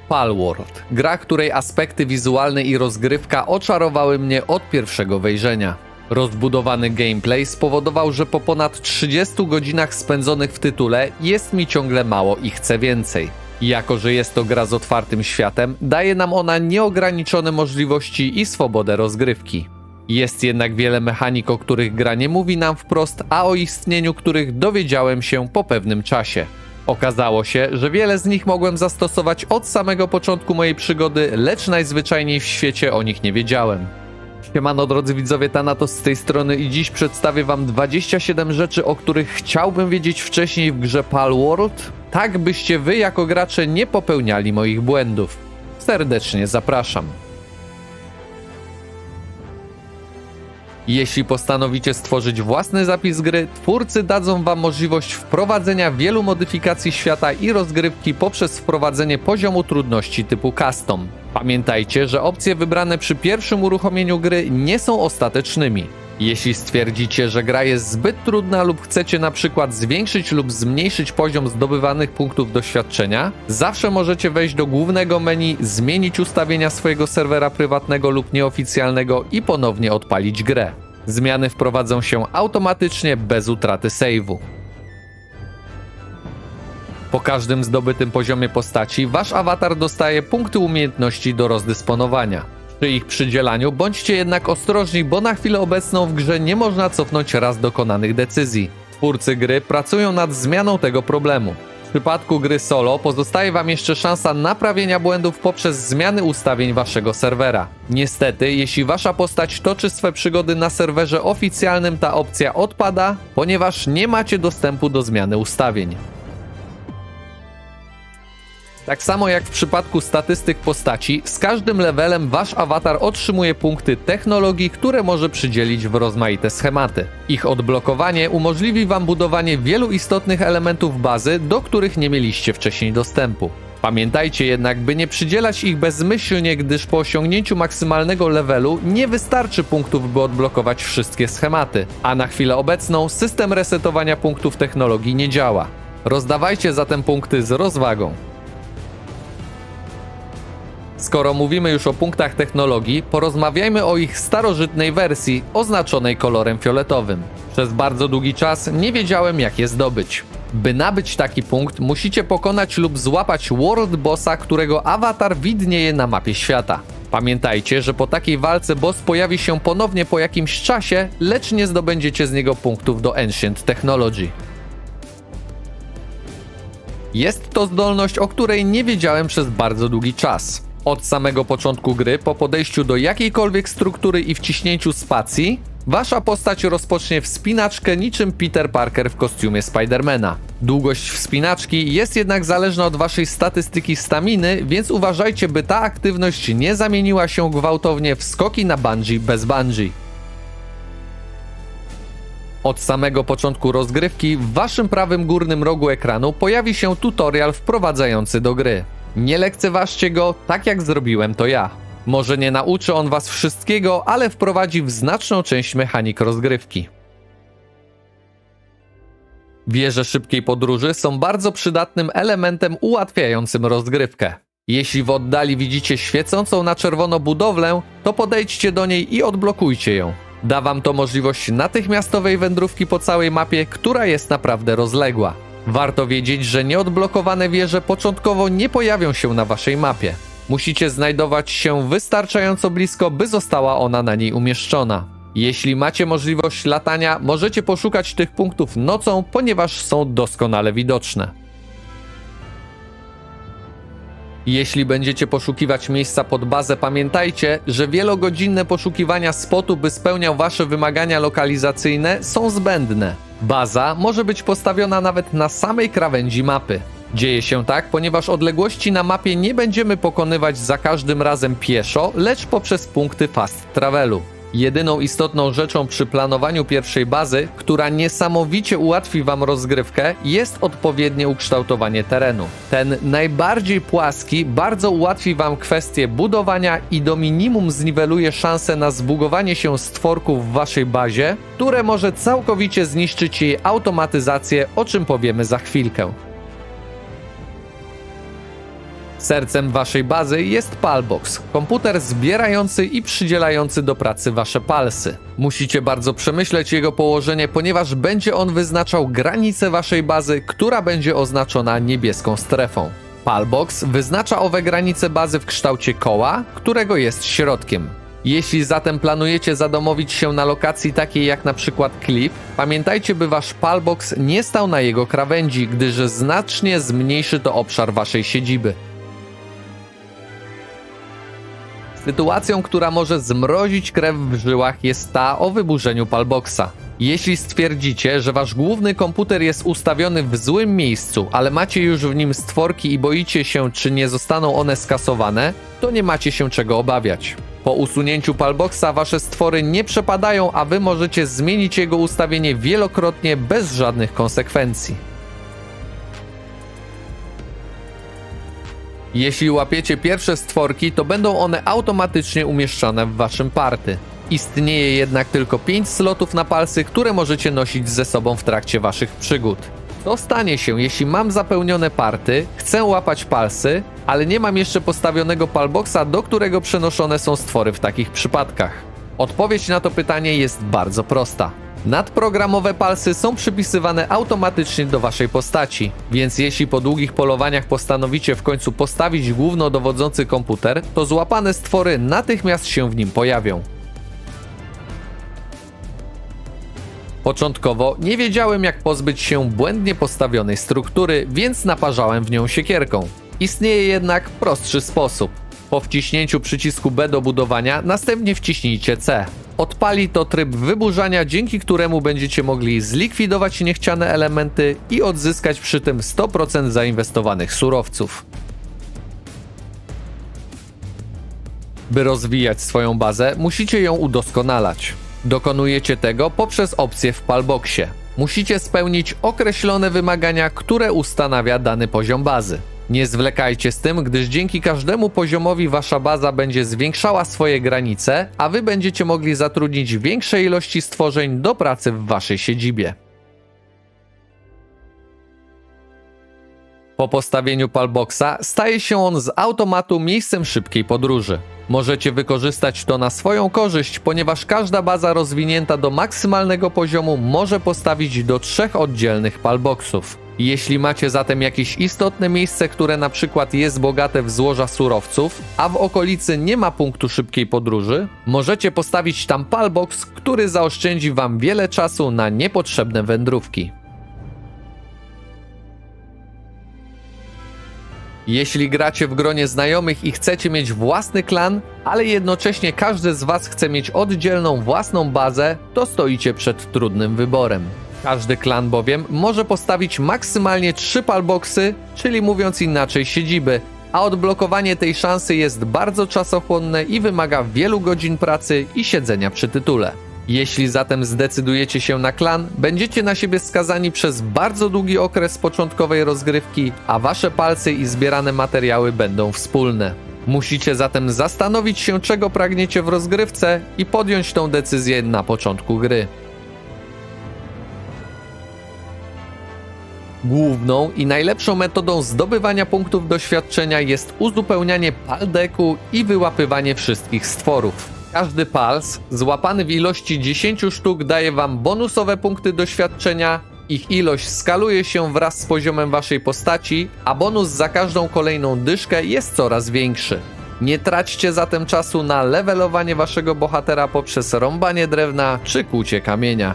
Palworld. Gra, której aspekty wizualne i rozgrywka oczarowały mnie od pierwszego wejrzenia. Rozbudowany gameplay spowodował, że po ponad 30 godzinach spędzonych w tytule jest mi ciągle mało i chcę więcej. Jako że jest to gra z otwartym światem, daje nam ona nieograniczone możliwości i swobodę rozgrywki. Jest jednak wiele mechanik, o których gra nie mówi nam wprost, a o istnieniu których dowiedziałem się po pewnym czasie. Okazało się, że wiele z nich mogłem zastosować od samego początku mojej przygody, lecz najzwyczajniej w świecie o nich nie wiedziałem. Siemano drodzy widzowie, Thanatos z tej strony i dziś przedstawię wam 27 rzeczy, o których chciałbym wiedzieć wcześniej w grze Palworld, tak byście wy jako gracze nie popełniali moich błędów. Serdecznie zapraszam. Jeśli postanowicie stworzyć własny zapis gry, twórcy dadzą wam możliwość wprowadzenia wielu modyfikacji świata i rozgrywki poprzez wprowadzenie poziomu trudności typu custom. Pamiętajcie, że opcje wybrane przy pierwszym uruchomieniu gry nie są ostatecznymi. Jeśli stwierdzicie, że gra jest zbyt trudna lub chcecie na przykład zwiększyć lub zmniejszyć poziom zdobywanych punktów doświadczenia, zawsze możecie wejść do głównego menu, zmienić ustawienia swojego serwera prywatnego lub nieoficjalnego i ponownie odpalić grę. Zmiany wprowadzą się automatycznie bez utraty save'u. Po każdym zdobytym poziomie postaci wasz awatar dostaje punkty umiejętności do rozdysponowania. Przy ich przydzielaniu bądźcie jednak ostrożni, bo na chwilę obecną w grze nie można cofnąć raz dokonanych decyzji. Twórcy gry pracują nad zmianą tego problemu. W przypadku gry solo pozostaje wam jeszcze szansa naprawienia błędów poprzez zmiany ustawień waszego serwera. Niestety, jeśli wasza postać toczy swe przygody na serwerze oficjalnym, ta opcja odpada, ponieważ nie macie dostępu do zmiany ustawień. Tak samo jak w przypadku statystyk postaci, z każdym levelem wasz awatar otrzymuje punkty technologii, które może przydzielić w rozmaite schematy. Ich odblokowanie umożliwi wam budowanie wielu istotnych elementów bazy, do których nie mieliście wcześniej dostępu. Pamiętajcie jednak, by nie przydzielać ich bezmyślnie, gdyż po osiągnięciu maksymalnego levelu nie wystarczy punktów, by odblokować wszystkie schematy, a na chwilę obecną system resetowania punktów technologii nie działa. Rozdawajcie zatem punkty z rozwagą. Skoro mówimy już o punktach technologii, porozmawiajmy o ich starożytnej wersji, oznaczonej kolorem fioletowym. Przez bardzo długi czas nie wiedziałem, jak je zdobyć. By nabyć taki punkt, musicie pokonać lub złapać World Bossa, którego awatar widnieje na mapie świata. Pamiętajcie, że po takiej walce boss pojawi się ponownie po jakimś czasie, lecz nie zdobędziecie z niego punktów do Ancient Technology. Jest to zdolność, o której nie wiedziałem przez bardzo długi czas. Od samego początku gry, po podejściu do jakiejkolwiek struktury i wciśnięciu spacji, wasza postać rozpocznie wspinaczkę niczym Peter Parker w kostiumie Spidermana. Długość wspinaczki jest jednak zależna od waszej statystyki staminy, więc uważajcie, by ta aktywność nie zamieniła się gwałtownie w skoki na bungee bez bungee. Od samego początku rozgrywki w waszym prawym górnym rogu ekranu pojawi się tutorial wprowadzający do gry. Nie lekceważcie go, tak jak zrobiłem to ja. Może nie nauczy on was wszystkiego, ale wprowadzi w znaczną część mechanik rozgrywki. Wieże szybkiej podróży są bardzo przydatnym elementem ułatwiającym rozgrywkę. Jeśli w oddali widzicie świecącą na czerwono budowlę, to podejdźcie do niej i odblokujcie ją. Da wam to możliwość natychmiastowej wędrówki po całej mapie, która jest naprawdę rozległa. Warto wiedzieć, że nieodblokowane wieże początkowo nie pojawią się na waszej mapie. Musicie znajdować się wystarczająco blisko, by została ona na niej umieszczona. Jeśli macie możliwość latania, możecie poszukać tych punktów nocą, ponieważ są doskonale widoczne. Jeśli będziecie poszukiwać miejsca pod bazę, pamiętajcie, że wielogodzinne poszukiwania spotu, by spełniał wasze wymagania lokalizacyjne, są zbędne. Baza może być postawiona nawet na samej krawędzi mapy. Dzieje się tak, ponieważ odległości na mapie nie będziemy pokonywać za każdym razem pieszo, lecz poprzez punkty fast travelu. Jedyną istotną rzeczą przy planowaniu pierwszej bazy, która niesamowicie ułatwi wam rozgrywkę, jest odpowiednie ukształtowanie terenu. Ten najbardziej płaski bardzo ułatwi wam kwestię budowania i do minimum zniweluje szanse na zbugowanie się stworków w waszej bazie, które może całkowicie zniszczyć jej automatyzację, o czym powiemy za chwilkę. Sercem waszej bazy jest Palbox, komputer zbierający i przydzielający do pracy wasze palsy. Musicie bardzo przemyśleć jego położenie, ponieważ będzie on wyznaczał granicę waszej bazy, która będzie oznaczona niebieską strefą. Palbox wyznacza owe granice bazy w kształcie koła, którego jest środkiem. Jeśli zatem planujecie zadomowić się na lokacji takiej jak na przykład Cliff, pamiętajcie, by wasz Palbox nie stał na jego krawędzi, gdyż znacznie zmniejszy to obszar waszej siedziby. Sytuacją, która może zmrozić krew w żyłach, jest ta o wyburzeniu Palboxa. Jeśli stwierdzicie, że wasz główny komputer jest ustawiony w złym miejscu, ale macie już w nim stworki i boicie się, czy nie zostaną one skasowane, to nie macie się czego obawiać. Po usunięciu Palboxa wasze stwory nie przepadają, a wy możecie zmienić jego ustawienie wielokrotnie bez żadnych konsekwencji. Jeśli łapiecie pierwsze stworki, to będą one automatycznie umieszczone w waszym party. Istnieje jednak tylko 5 slotów na palsy, które możecie nosić ze sobą w trakcie waszych przygód. Co stanie się, jeśli mam zapełnione party, chcę łapać palsy, ale nie mam jeszcze postawionego Palboxa, do którego przenoszone są stwory w takich przypadkach? Odpowiedź na to pytanie jest bardzo prosta. Nadprogramowe palsy są przypisywane automatycznie do waszej postaci, więc jeśli po długich polowaniach postanowicie w końcu postawić głównodowodzący komputer, to złapane stwory natychmiast się w nim pojawią. Początkowo nie wiedziałem, jak pozbyć się błędnie postawionej struktury, więc naparzałem w nią siekierką. Istnieje jednak prostszy sposób. Po wciśnięciu przycisku B do budowania, następnie wciśnijcie C. Odpali to tryb wyburzania, dzięki któremu będziecie mogli zlikwidować niechciane elementy i odzyskać przy tym 100% zainwestowanych surowców. By rozwijać swoją bazę, musicie ją udoskonalać. Dokonujecie tego poprzez opcje w Palboxie. Musicie spełnić określone wymagania, które ustanawia dany poziom bazy. Nie zwlekajcie z tym, gdyż dzięki każdemu poziomowi wasza baza będzie zwiększała swoje granice, a wy będziecie mogli zatrudnić większe ilości stworzeń do pracy w waszej siedzibie. Po postawieniu Palboxa staje się on z automatu miejscem szybkiej podróży. Możecie wykorzystać to na swoją korzyść, ponieważ każda baza rozwinięta do maksymalnego poziomu może postawić do 3 oddzielnych Palboxów. Jeśli macie zatem jakieś istotne miejsce, które na przykład jest bogate w złoża surowców, a w okolicy nie ma punktu szybkiej podróży, możecie postawić tam Palbox, który zaoszczędzi wam wiele czasu na niepotrzebne wędrówki. Jeśli gracie w gronie znajomych i chcecie mieć własny klan, ale jednocześnie każdy z was chce mieć oddzielną własną bazę, to stoicie przed trudnym wyborem. Każdy klan bowiem może postawić maksymalnie 3 Palboxy, czyli mówiąc inaczej siedziby, a odblokowanie tej szansy jest bardzo czasochłonne i wymaga wielu godzin pracy i siedzenia przy tytule. Jeśli zatem zdecydujecie się na klan, będziecie na siebie skazani przez bardzo długi okres początkowej rozgrywki, a wasze palce i zbierane materiały będą wspólne. Musicie zatem zastanowić się, czego pragniecie w rozgrywce i podjąć tą decyzję na początku gry. Główną i najlepszą metodą zdobywania punktów doświadczenia jest uzupełnianie paldeku i wyłapywanie wszystkich stworów. Każdy pals złapany w ilości 10 sztuk daje wam bonusowe punkty doświadczenia, ich ilość skaluje się wraz z poziomem waszej postaci, a bonus za każdą kolejną dyszkę jest coraz większy. Nie traćcie zatem czasu na levelowanie waszego bohatera poprzez rąbanie drewna czy kłucie kamienia.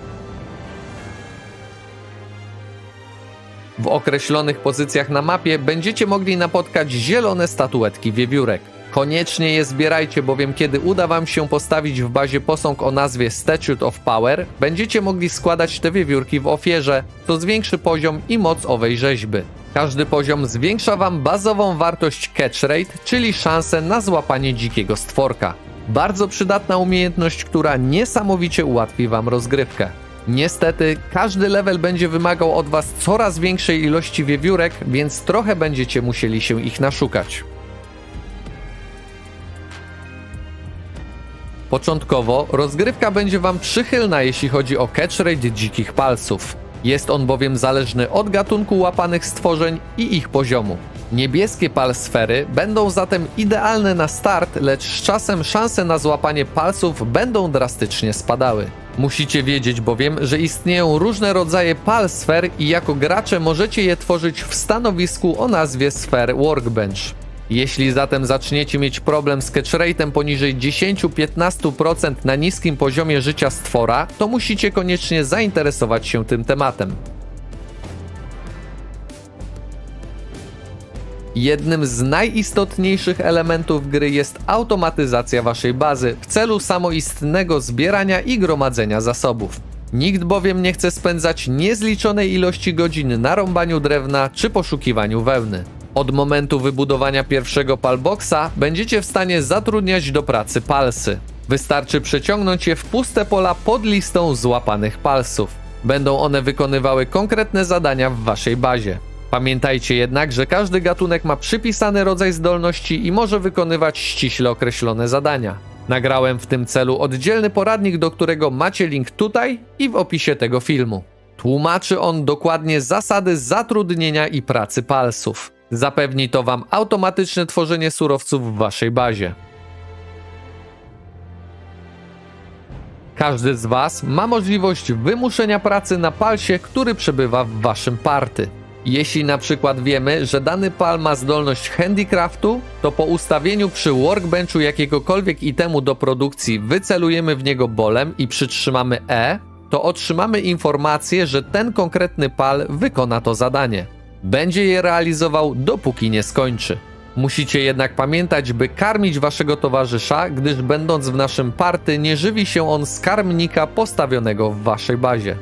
W określonych pozycjach na mapie będziecie mogli napotkać zielone statuetki wiewiórek. Koniecznie je zbierajcie, bowiem kiedy uda wam się postawić w bazie posąg o nazwie Statue of Power, będziecie mogli składać te wiewiórki w ofierze, co zwiększy poziom i moc owej rzeźby. Każdy poziom zwiększa wam bazową wartość catch rate, czyli szansę na złapanie dzikiego stworka. Bardzo przydatna umiejętność, która niesamowicie ułatwi wam rozgrywkę. Niestety, każdy level będzie wymagał od was coraz większej ilości wiewiórek, więc trochę będziecie musieli się ich naszukać. Początkowo rozgrywka będzie wam przychylna, jeśli chodzi o catch rate dzikich palców. Jest on bowiem zależny od gatunku łapanych stworzeń i ich poziomu. Niebieskie palsfery będą zatem idealne na start, lecz z czasem szanse na złapanie palsów będą drastycznie spadały. Musicie wiedzieć bowiem, że istnieją różne rodzaje palsfer i jako gracze możecie je tworzyć w stanowisku o nazwie Sphere Workbench. Jeśli zatem zaczniecie mieć problem z catch rate'em poniżej 10-15% na niskim poziomie życia stwora, to musicie koniecznie zainteresować się tym tematem. Jednym z najistotniejszych elementów gry jest automatyzacja waszej bazy w celu samoistnego zbierania i gromadzenia zasobów. Nikt bowiem nie chce spędzać niezliczonej ilości godzin na rąbaniu drewna czy poszukiwaniu wełny. Od momentu wybudowania pierwszego palboxa będziecie w stanie zatrudniać do pracy palsy. Wystarczy przeciągnąć je w puste pola pod listą złapanych palsów. Będą one wykonywały konkretne zadania w waszej bazie. Pamiętajcie jednak, że każdy gatunek ma przypisany rodzaj zdolności i może wykonywać ściśle określone zadania. Nagrałem w tym celu oddzielny poradnik, do którego macie link tutaj i w opisie tego filmu. Tłumaczy on dokładnie zasady zatrudnienia i pracy palsów. Zapewni to wam automatyczne tworzenie surowców w waszej bazie. Każdy z was ma możliwość wymuszenia pracy na palsie, który przebywa w waszym party. Jeśli na przykład wiemy, że dany pal ma zdolność handicraftu, to po ustawieniu przy workbenchu jakiegokolwiek itemu do produkcji wycelujemy w niego bolem i przytrzymamy E, to otrzymamy informację, że ten konkretny pal wykona to zadanie. Będzie je realizował, dopóki nie skończy. Musicie jednak pamiętać, by karmić waszego towarzysza, gdyż będąc w naszym party nie żywi się on z karmnika postawionego w waszej bazie.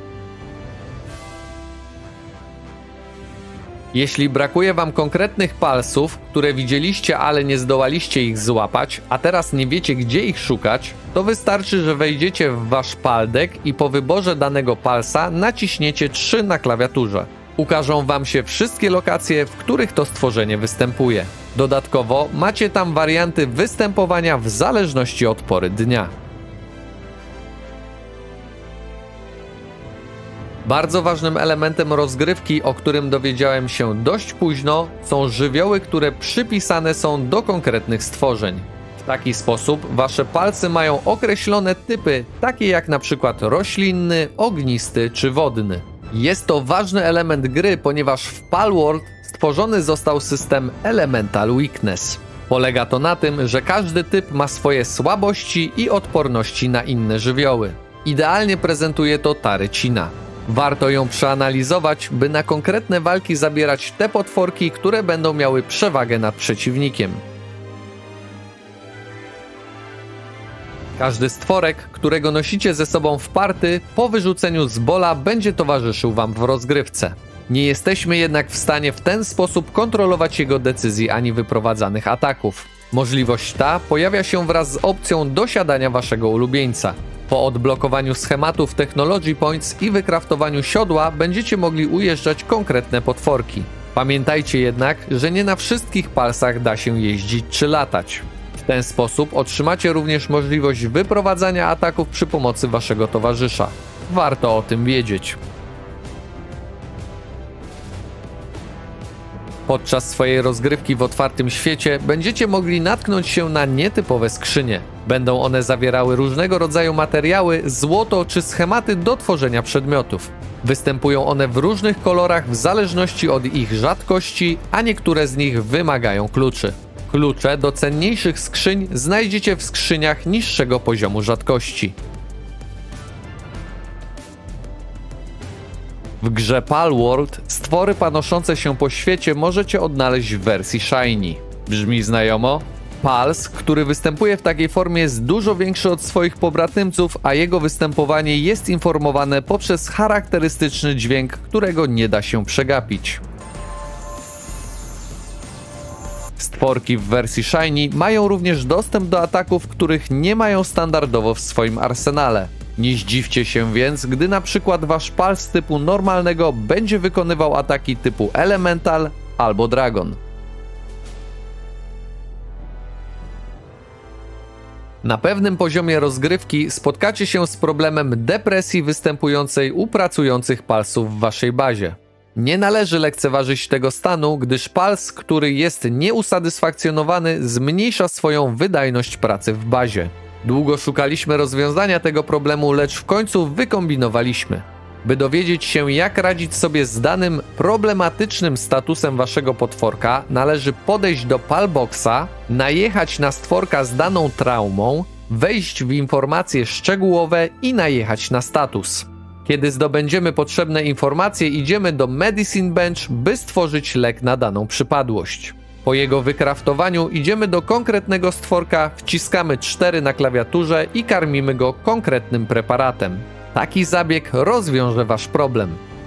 Jeśli brakuje wam konkretnych palsów, które widzieliście, ale nie zdołaliście ich złapać, a teraz nie wiecie, gdzie ich szukać, to wystarczy, że wejdziecie w wasz paldek i po wyborze danego palsa naciśniecie 3 na klawiaturze. Ukażą wam się wszystkie lokacje, w których to stworzenie występuje. Dodatkowo macie tam warianty występowania w zależności od pory dnia. Bardzo ważnym elementem rozgrywki, o którym dowiedziałem się dość późno, są żywioły, które przypisane są do konkretnych stworzeń. W taki sposób wasze palce mają określone typy, takie jak na przykład roślinny, ognisty czy wodny. Jest to ważny element gry, ponieważ w Palworld stworzony został system Elemental Weakness. Polega to na tym, że każdy typ ma swoje słabości i odporności na inne żywioły. Idealnie prezentuje to Tarycina. Warto ją przeanalizować, by na konkretne walki zabierać te potworki, które będą miały przewagę nad przeciwnikiem. Każdy stworek, którego nosicie ze sobą w party, po wyrzuceniu z bola będzie towarzyszył wam w rozgrywce. Nie jesteśmy jednak w stanie w ten sposób kontrolować jego decyzji ani wyprowadzanych ataków. Możliwość ta pojawia się wraz z opcją dosiadania waszego ulubieńca. Po odblokowaniu schematów Technology Points i wykraftowaniu siodła będziecie mogli ujeżdżać konkretne potworki. Pamiętajcie jednak, że nie na wszystkich palsach da się jeździć czy latać. W ten sposób otrzymacie również możliwość wyprowadzania ataków przy pomocy waszego towarzysza. Warto o tym wiedzieć. Podczas swojej rozgrywki w otwartym świecie będziecie mogli natknąć się na nietypowe skrzynie. Będą one zawierały różnego rodzaju materiały, złoto czy schematy do tworzenia przedmiotów. Występują one w różnych kolorach w zależności od ich rzadkości, a niektóre z nich wymagają kluczy. Klucze do cenniejszych skrzyń znajdziecie w skrzyniach niższego poziomu rzadkości. W grze Palworld stwory panoszące się po świecie możecie odnaleźć w wersji Shiny. Brzmi znajomo? Pals, który występuje w takiej formie, jest dużo większy od swoich pobratymców, a jego występowanie jest informowane poprzez charakterystyczny dźwięk, którego nie da się przegapić. Stworki w wersji Shiny mają również dostęp do ataków, których nie mają standardowo w swoim arsenale. Nie zdziwcie się więc, gdy na przykład wasz pals typu normalnego będzie wykonywał ataki typu Elemental albo Dragon. Na pewnym poziomie rozgrywki spotkacie się z problemem depresji występującej u pracujących palsów w waszej bazie. Nie należy lekceważyć tego stanu, gdyż pals, który jest nieusatysfakcjonowany, zmniejsza swoją wydajność pracy w bazie. Długo szukaliśmy rozwiązania tego problemu, lecz w końcu wykombinowaliśmy. By dowiedzieć się, jak radzić sobie z danym problematycznym statusem waszego potworka, należy podejść do Palboxa, najechać na stworka z daną traumą, wejść w informacje szczegółowe i najechać na status. Kiedy zdobędziemy potrzebne informacje, idziemy do Medicine Bench, by stworzyć lek na daną przypadłość. Po jego wykraftowaniu idziemy do konkretnego stworka, wciskamy 4 na klawiaturze i karmimy go konkretnym preparatem. Taki zabieg rozwiąże wasz problem.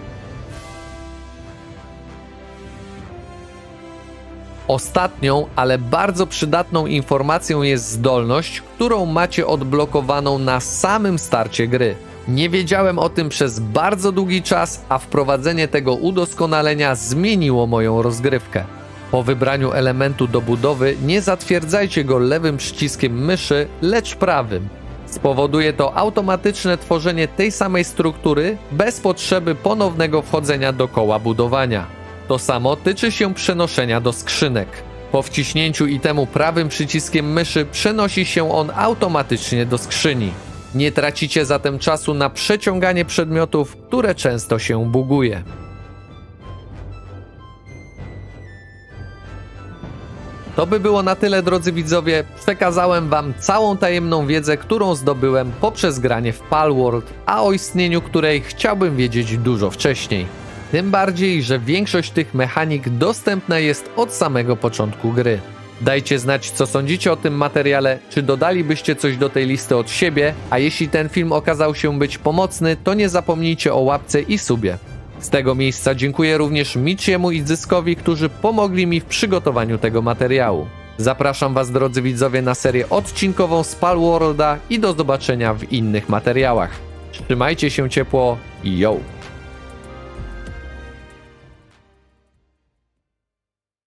Ostatnią, ale bardzo przydatną informacją jest zdolność, którą macie odblokowaną na samym starcie gry. Nie wiedziałem o tym przez bardzo długi czas, a wprowadzenie tego udoskonalenia zmieniło moją rozgrywkę. Po wybraniu elementu do budowy nie zatwierdzajcie go lewym przyciskiem myszy, lecz prawym. Spowoduje to automatyczne tworzenie tej samej struktury bez potrzeby ponownego wchodzenia do koła budowania. To samo tyczy się przenoszenia do skrzynek. Po wciśnięciu itemu prawym przyciskiem myszy przenosi się on automatycznie do skrzyni. Nie tracicie zatem czasu na przeciąganie przedmiotów, które często się buguje. To by było na tyle, drodzy widzowie. Przekazałem wam całą tajemną wiedzę, którą zdobyłem poprzez granie w Palworld, a o istnieniu której chciałbym wiedzieć dużo wcześniej. Tym bardziej, że większość tych mechanik dostępna jest od samego początku gry. Dajcie znać, co sądzicie o tym materiale, czy dodalibyście coś do tej listy od siebie, a jeśli ten film okazał się być pomocny, to nie zapomnijcie o łapce i subie. Z tego miejsca dziękuję również Michiemu i Zyskowi, którzy pomogli mi w przygotowaniu tego materiału. Zapraszam was, drodzy widzowie, na serię odcinkową z Palworlda i do zobaczenia w innych materiałach. Trzymajcie się ciepło, yo!